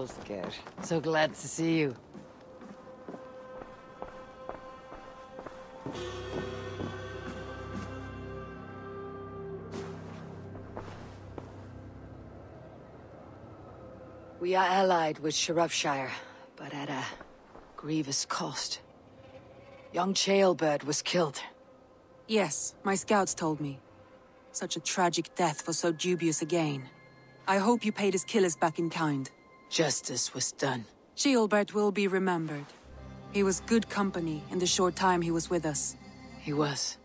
Volsker. So glad to see you. We are allied with Shropshire, but at a grievous cost. Young Ceolbert was killed. Yes, my scouts told me. Such a tragic death for so dubious a gain. I hope you paid his killers back in kind. Justice was done. Ceolbert will be remembered. He was good company in the short time he was with us. He was.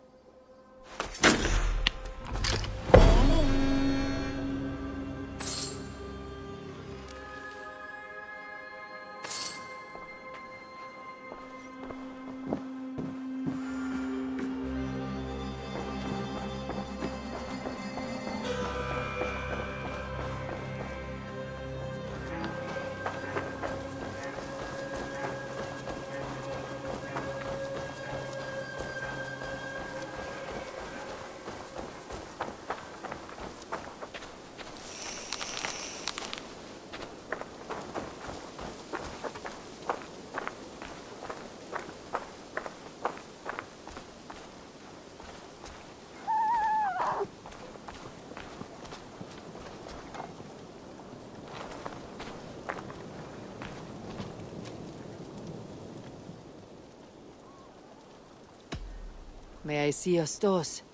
May I see your stores?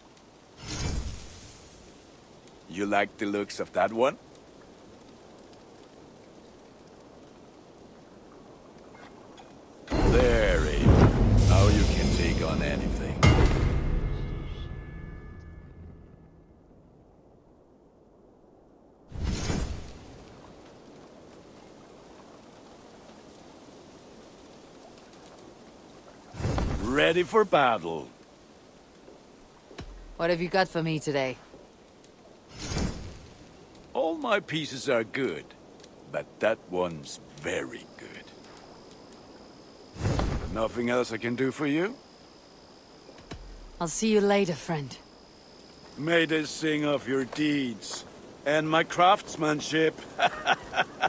You like the looks of that one? There, Abe. Now you can take on anything. Ready for battle. What have you got for me today? All my pieces are good, but that one's very good. Nothing else I can do for you? I'll see you later, friend. May they sing of your deeds and my craftsmanship.